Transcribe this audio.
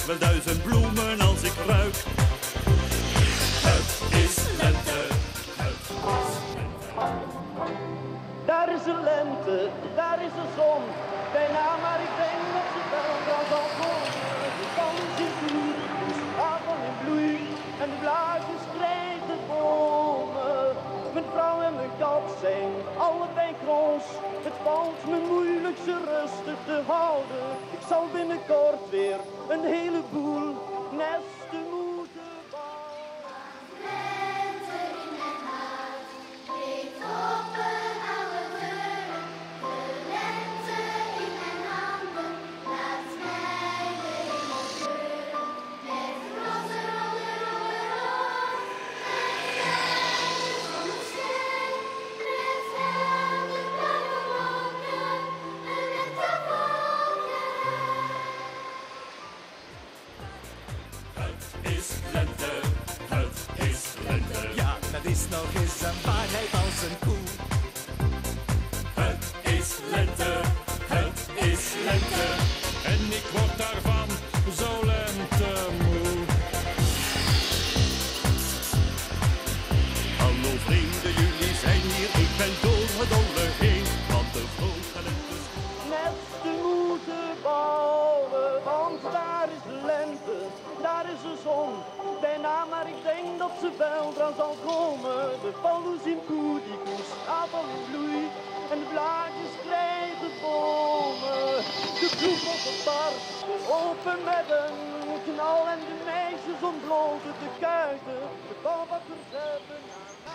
wel 1000 bloemen als ik ruik. Het is lente, het is lente. Daar is de lente, daar is de zon. Bijna, maar ik denk dat ze weldra zal komen. De kans in bloei, de schapen in bloei. En de blaadjes krijgen de bomen. Mijn vrouw en mijn kat zijn allebei gros. Het valt me moeilijk ze rustig te houden. Ik zal binnenkort weer een heleboel nesten moeten bouwen. Lente in mijn hart, breekt open alle deuren. De lente in mijn handen, laat mij de hemel kleuren. Met roze, roze, roze, roze. Met zonneschijn, met helder blauwe wolken. Een lentevolken. Het is lente, het is lente. Ja, dat is nog eens een waarheid als een koe. Het is lente, het is lente. En ik word daarvan zo lentemoe. Hallo vrienden, jullie zijn hier. Ik ben door het dolle heen. Want de vroege lente is Nesten moeten bouwen, want daar is de lente, daar is de zon. Bijna, maar ik denk dat ze weldra zal komen. De vallus in koedikoes, appel in bloei. En de blaadjes krijgen bomen. De bloemen barsten open met een knal. En de meisjes ontbloten de kuiten. De bouwvakkers hebben